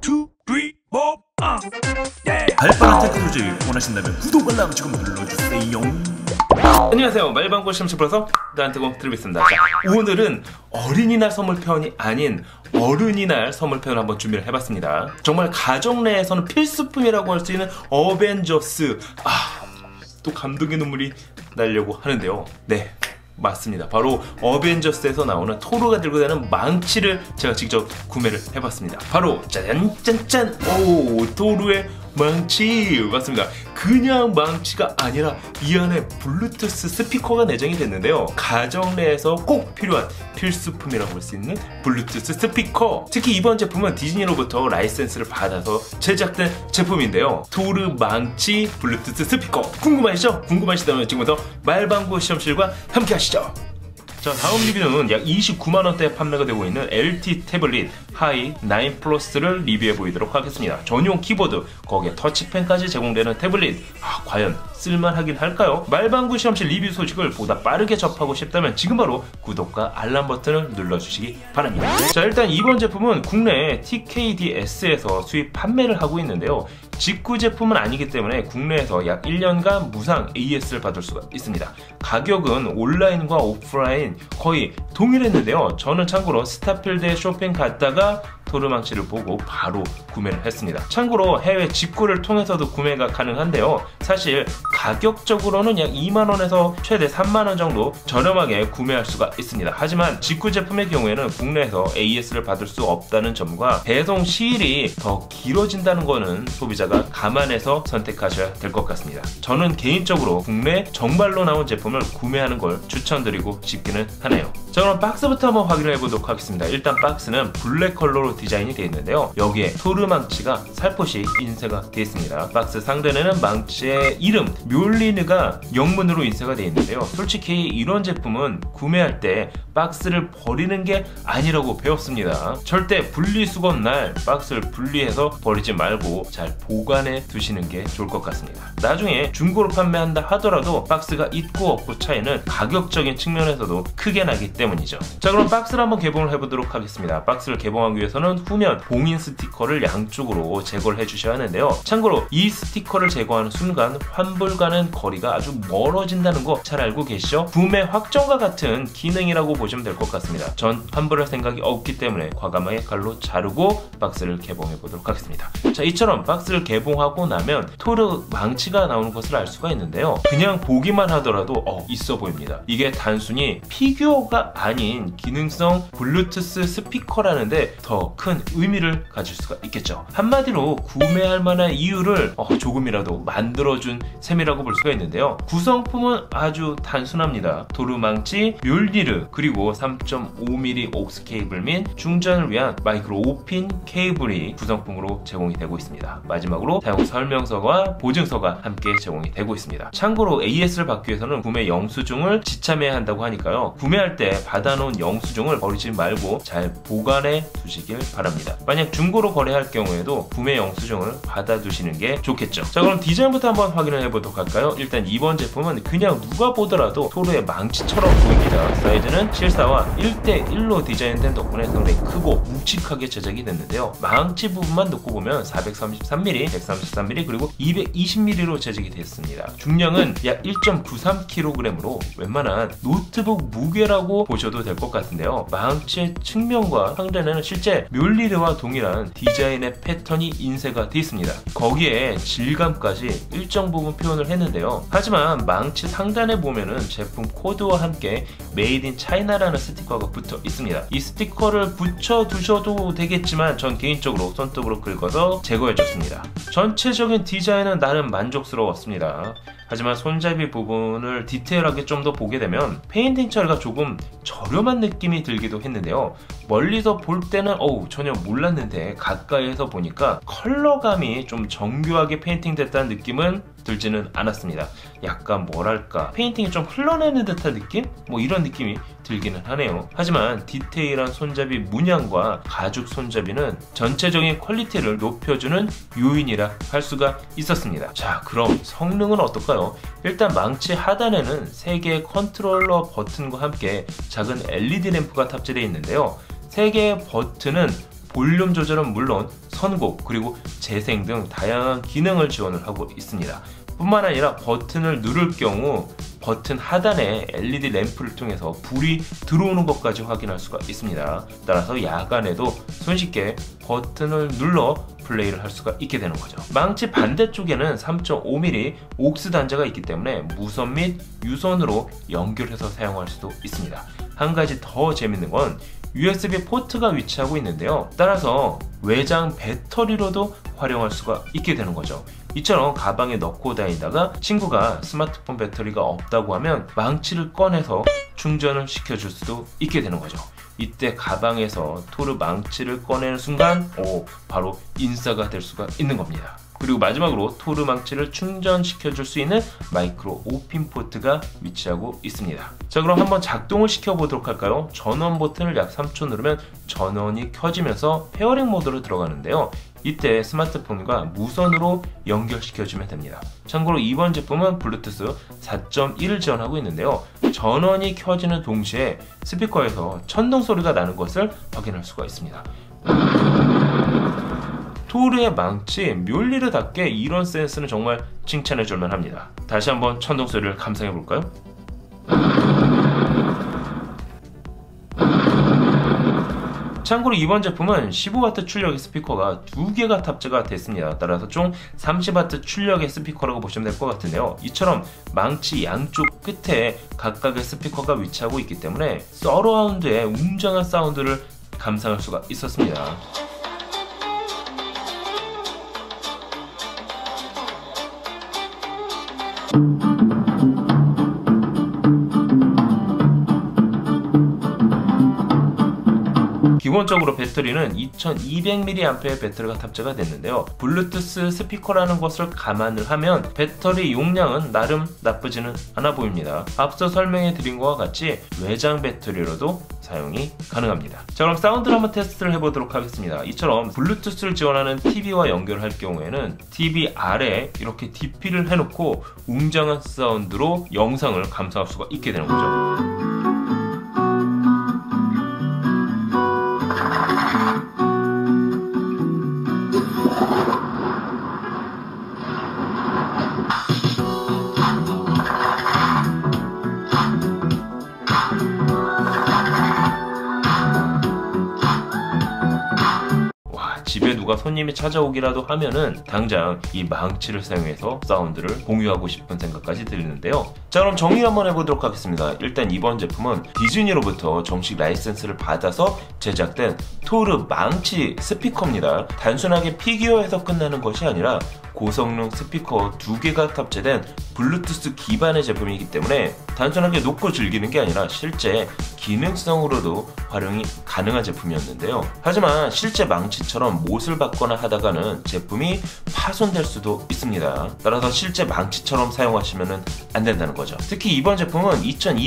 발빠른 테크놀로지 원하신다면 구독, 알람 지금 눌러주세요. 안녕하세요, 말방구 시험치 플러서 나한테고 드리겠습니다. 자, 오늘은 어린이날 선물편이 아닌 어른이날 선물편을 한번 준비를 해봤습니다. 정말 가정 내에서는 필수품이라고 할 수 있는 어벤져스. 또 감동의 눈물이 나려고 하는데요. 네, 맞습니다. 바로 어벤져스에서 나오는 토르가 들고 다니는 망치를 제가 직접 구매를 해봤습니다. 바로 짠짠짠! 오, 토르의 망치! 맞습니다. 그냥 망치가 아니라 이 안에 블루투스 스피커가 내장이 됐는데요. 가정 내에서 꼭 필요한 필수품이라고 볼 수 있는 블루투스 스피커. 특히 이번 제품은 디즈니로부터 라이센스를 받아서 제작된 제품인데요. 토르 망치 블루투스 스피커 궁금하시죠? 궁금하시다면 지금부터 말방구 시험실과 함께 하시죠. 자, 다음 리뷰는 약 29만원대에 판매가 되고 있는 LT 태블릿 하이 9 플러스를 리뷰해 보이도록 하겠습니다. 전용 키보드, 거기에 터치펜까지 제공되는 태블릿. 과연 쓸만하긴 할까요? 말방구 시험실 리뷰 소식을 보다 빠르게 접하고 싶다면 지금 바로 구독과 알람 버튼을 눌러주시기 바랍니다. 자, 일단 이번 제품은 국내 TKDS에서 수입 판매를 하고 있는데요. 직구 제품은 아니기 때문에 국내에서 약 1년간 무상 AS를 받을 수가 있습니다. 가격은 온라인과 오프라인 거의 동일했는데요. 저는 참고로 스타필드에 쇼핑 갔다가 토르망치를 보고 바로 구매를 했습니다. 참고로 해외 직구를 통해서도 구매가 가능한데요. 사실 가격적으로는 약 2만원에서 최대 3만원 정도 저렴하게 구매할 수가 있습니다. 하지만 직구 제품의 경우에는 국내에서 AS를 받을 수 없다는 점과 배송 시일이 더 길어진다는 거는 소비자가 감안해서 선택하셔야 될 것 같습니다. 저는 개인적으로 국내 정발로 나온 제품을 구매하는 걸 추천드리고 싶기는 하네요. 자, 그럼 박스부터 한번 확인을 해보도록 하겠습니다. 일단 박스는 블랙 컬러로 디자인이 되어 있는데요. 여기에 토르 망치가 살포시 인쇄가 되어 있습니다. 박스 상단에는 망치의 이름 묠리느가 영문으로 인쇄가 되어 있는데요. 솔직히 이런 제품은 구매할 때 박스를 버리는 게 아니라고 배웠습니다. 절대 분리수거 날 박스를 분리해서 버리지 말고 잘 보관해 두시는 게 좋을 것 같습니다. 나중에 중고로 판매한다 하더라도 박스가 있고 없고 차이는 가격적인 측면에서도 크게 나기 때문이죠. 자, 그럼 박스를 한번 개봉을 해보도록 하겠습니다. 박스를 개봉하기 위해서는 후면 봉인 스티커를 양쪽으로 제거를 해주셔야 하는데요. 참고로 이 스티커를 제거하는 순간 환불과는 거리가 아주 멀어진다는 거 잘 알고 계시죠? 구매 확정과 같은 기능이라고 보시면 될 것 같습니다. 전 환불할 생각이 없기 때문에 과감하게 칼로 자르고 박스를 개봉해 보도록 하겠습니다. 자, 이처럼 박스를 개봉하고 나면 토르 망치가 나오는 것을 알 수가 있는데요. 그냥 보기만 하더라도 있어 보입니다. 이게 단순히 피규어가 아닌 기능성 블루투스 스피커라는데 더 큰 의미를 가질 수가 있겠죠. 한마디로 구매할 만한 이유를 조금이라도 만들어준 셈이라고 볼 수가 있는데요. 구성품은 아주 단순합니다. 토르 망치, 묠리느, 그리고 3.5mm 옥스 케이블 및 충전을 위한 마이크로 5핀 케이블이 구성품으로 제공이 되고 있습니다. 마지막으로 사용 설명서와 보증서가 함께 제공이 되고 있습니다. 참고로 AS를 받기 위해서는 구매 영수증을 지참해야 한다고 하니까요. 구매할 때 받아놓은 영수증을 버리지 말고 잘 보관해 두시길 바랍니다. 만약 중고로 거래할 경우에도 구매 영수증을 받아두시는 게 좋겠죠. 자, 그럼 디자인부터 한번 확인을 해보도록 할까요? 일단 이번 제품은 그냥 누가 보더라도 토르의 망치처럼 보입니다. 사이즈는 실사와 1:1로 디자인된 덕분에 상당히 크고 묵직하게 제작이 됐는데요. 망치 부분만 놓고 보면 433mm, 133mm 그리고 220mm로 제작이 됐습니다. 중량은 약 1.93kg으로 웬만한 노트북 무게라고 보셔도 될 것 같은데요. 망치의 측면과 상단에는 실제 묠리느와 동일한 디자인의 패턴이 인쇄가 되어 있습니다. 거기에 질감까지 일정 부분 표현을 했는데요. 하지만 망치 상단에 보면은 제품 코드와 함께 메이드 인 차이나라는 스티커가 붙어 있습니다. 이 스티커를 붙여 두셔도 되겠지만 전 개인적으로 손톱으로 긁어서 제거해줬습니다. 전체적인 디자인은 나름 만족스러웠습니다. 하지만 손잡이 부분을 디테일하게 좀 더 보게 되면 페인팅 처리가 조금 저렴한 느낌이 들기도 했는데요. 멀리서 볼 때는 전혀 몰랐는데 가까이에서 보니까 컬러감이 좀 정교하게 페인팅 됐다는 느낌은 들지는 않았습니다. 약간 뭐랄까 페인팅이 좀 흘러내는 듯한 느낌? 이런 느낌이 들기는 하네요. 하지만 디테일한 손잡이 문양과 가죽 손잡이는 전체적인 퀄리티를 높여주는 요인이라 할 수가 있었습니다. 자, 그럼 성능은 어떨까요? 일단 망치 하단에는 3개의 컨트롤러 버튼과 함께 작은 LED 램프가 탑재되어 있는데요. 3개의 버튼은 볼륨 조절은 물론 선곡 그리고 재생 등 다양한 기능을 지원을 하고 있습니다. 뿐만 아니라 버튼을 누를 경우 버튼 하단에 LED 램프를 통해서 불이 들어오는 것까지 확인할 수가 있습니다. 따라서 야간에도 손쉽게 버튼을 눌러 플레이를 할 수가 있게 되는 거죠. 망치 반대쪽에는 3.5mm 옥스 단자가 있기 때문에 무선 및 유선으로 연결해서 사용할 수도 있습니다. 한 가지 더 재밌는 건 USB 포트가 위치하고 있는데요. 따라서 외장 배터리로도 활용할 수가 있게 되는 거죠. 이처럼 가방에 넣고 다니다가 친구가 스마트폰 배터리가 없다고 하면 망치를 꺼내서 충전을 시켜줄 수도 있게 되는 거죠. 이때 가방에서 토르 망치를 꺼내는 순간 바로 인싸가 될 수가 있는 겁니다. 그리고 마지막으로 토르 망치를 충전시켜줄 수 있는 마이크로 5핀 포트가 위치하고 있습니다. 자, 그럼 한번 작동을 시켜보도록 할까요? 전원 버튼을 약 3초 누르면 전원이 켜지면서 페어링 모드로 들어가는데요. 이때 스마트폰과 무선으로 연결시켜주면 됩니다. 참고로 이번 제품은 블루투스 4.1을 지원하고 있는데요. 전원이 켜지는 동시에 스피커에서 천둥 소리가 나는 것을 확인할 수가 있습니다. 토르의 망치 묠리르답게 이런 센스는 정말 칭찬해줄만 합니다. 다시 한번 천둥 소리를 감상해볼까요? 참고로 이번 제품은 15W 출력의 스피커가 2개가 탑재가 됐습니다. 따라서 총 30W 출력의 스피커라고 보시면 될 것 같은데요. 이처럼 망치 양쪽 끝에 각각의 스피커가 위치하고 있기 때문에 서라운드의 웅장한 사운드를 감상할 수가 있었습니다. 기본적으로 배터리는 2200mAh 배터리가 탑재가 됐는데요. 블루투스 스피커라는 것을 감안을 하면 배터리 용량은 나름 나쁘지는 않아 보입니다. 앞서 설명해 드린 것과 같이 외장 배터리로도 사용이 가능합니다. 자, 그럼 사운드를 한번 테스트를 해보도록 하겠습니다. 이처럼 블루투스를 지원하는 TV와 연결할 경우에는 TV 아래에 이렇게 DP를 해놓고 웅장한 사운드로 영상을 감상할 수가 있게 되는 거죠. 집에 누가 손님이 찾아오기라도 하면은 당장 이 망치를 사용해서 사운드를 공유하고 싶은 생각까지 들리는데요. 자, 그럼 정리 한번 해보도록 하겠습니다. 일단 이번 제품은 디즈니로부터 정식 라이센스를 받아서 제작된 토르 망치 스피커입니다. 단순하게 피규어에서 끝나는 것이 아니라 고성능 스피커 2개가 탑재된 블루투스 기반의 제품이기 때문에 단순하게 놓고 즐기는 게 아니라 실제 기능성으로도 활용이 가능한 제품이었는데요. 하지만 실제 망치처럼 못을 받거나 하다가는 제품이 파손될 수도 있습니다. 따라서 실제 망치처럼 사용하시면 안 된다는 거죠. 특히 이번 제품은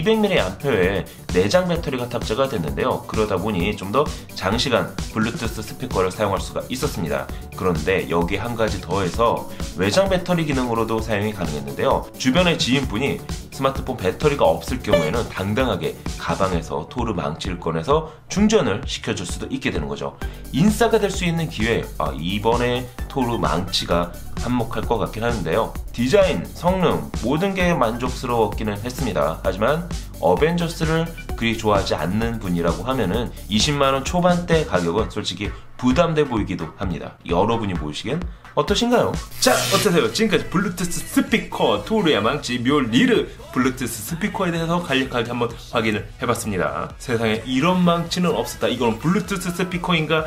2200mAh의 내장 배터리가 탑재가 됐는데요. 그러다 보니 좀 더 장시간 블루투스 스피커를 사용할 수가 있었습니다. 그런데 여기에 한 가지 더해서 외장 배터리 기능으로도 사용이 가능했는데요. 주변의 지인분이 스마트폰 배터리가 없을 경우에는 당당하게 가방에서 토르 망치를 꺼내서 충전을 시켜줄 수도 있게 되는 거죠. 인싸가 될 수 있는 기회, 이번에 토르 망치가 한몫할 것 같긴 하는데요. 디자인, 성능 모든 게 만족스러웠기는 했습니다. 하지만 어벤져스를 그리 좋아하지 않는 분이라고 하면은 20만원 초반대 가격은 솔직히 부담돼 보이기도 합니다. 여러분이 보시기엔 어떠신가요? 자, 어떠세요? 지금까지 블루투스 스피커 토르의 망치 묠리르 블루투스 스피커에 대해서 간략하게 한번 확인을 해봤습니다. 세상에 이런 망치는 없었다. 이건 블루투스 스피커인가?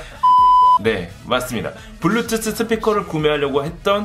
네, 맞습니다. 블루투스 스피커를 구매하려고 했던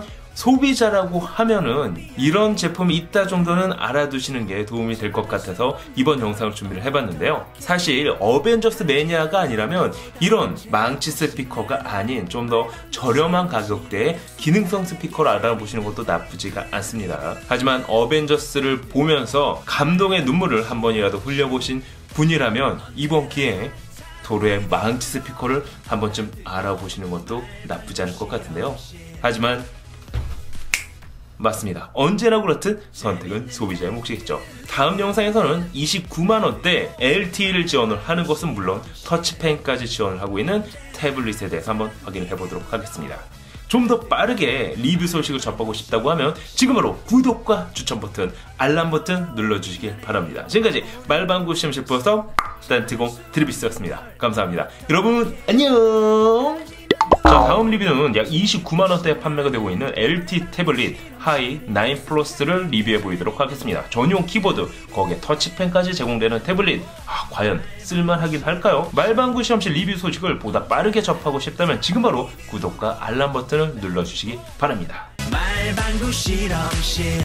소비자라고 하면은 이런 제품이 있다 정도는 알아두시는 게 도움이 될 것 같아서 이번 영상을 준비를 해봤는데요. 사실 어벤져스 매니아가 아니라면 이런 망치 스피커가 아닌 좀 더 저렴한 가격대의 기능성 스피커를 알아보시는 것도 나쁘지가 않습니다. 하지만 어벤져스를 보면서 감동의 눈물을 한 번이라도 흘려보신 분이라면 이번 기회에 토르의 망치 스피커를 한 번쯤 알아보시는 것도 나쁘지 않을 것 같은데요. 하지만 맞습니다. 언제나 그렇듯 선택은 소비자의 몫이겠죠. 다음 영상에서는 29만원대 LTE를 지원을 하는 것은 물론 터치펜까지 지원을 하고 있는 태블릿에 대해서 한번 확인을 해보도록 하겠습니다. 좀 더 빠르게 리뷰 소식을 접하고 싶다고 하면 지금 바로 구독과 추천 버튼, 알람 버튼 눌러주시길 바랍니다. 지금까지 말방구 시험실 부서 딴뜨공 드리비스였습니다. 감사합니다. 여러분 안녕. 자, 다음 리뷰는 약 29만원대에 판매가 되고 있는 LT 태블릿 하이 9 플러스를 리뷰해 보이도록 하겠습니다. 전용 키보드, 거기에 터치펜까지 제공되는 태블릿, 과연 쓸만하긴 할까요? 말방구 시험실 리뷰 소식을 보다 빠르게 접하고 싶다면 지금 바로 구독과 알람 버튼을 눌러주시기 바랍니다. 말방구 실험실